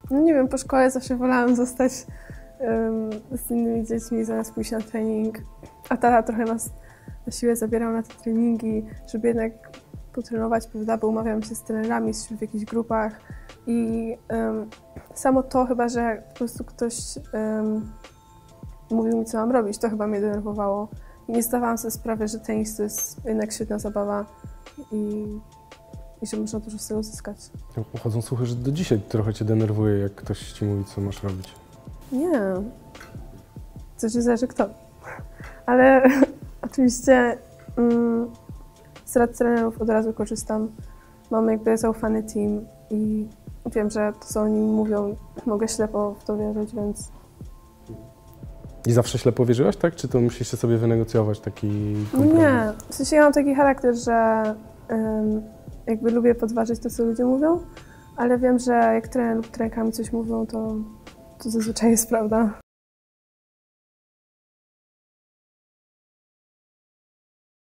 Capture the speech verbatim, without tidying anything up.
No nie wiem, po szkole zawsze wolałam zostać um, z innymi dziećmi, zamiast pójść na trening. A tata trochę nas na siłę zabierał na te treningi, żeby jednak potrenować, prawda, bo umawiam się z trenerami, jesteśmy w jakichś grupach i um, samo to chyba, że po prostu ktoś um, mówił mi, co mam robić, to chyba mnie denerwowało. I nie zdawałam sobie sprawy, że tenis to jest jednak świetna zabawa i, i że można dużo z tego uzyskać. Chodzą słuchy, że do dzisiaj trochę cię denerwuje, jak ktoś ci mówi, co masz robić. Nie, to się zależy kto. Ale oczywiście mm, z rad trenerów od razu korzystam. Mam jakby zaufany team i wiem, że to, co oni mówią, mogę ślepo w to wierzyć, więc... I zawsze ślepo wierzyłaś, tak? Czy to musieliście sobie wynegocjować taki kompromis? No nie, w sensie ja mam taki charakter, że um, jakby lubię podważyć to, co ludzie mówią, ale wiem, że jak trener lub trenerka mi coś mówią, to, to zazwyczaj jest prawda.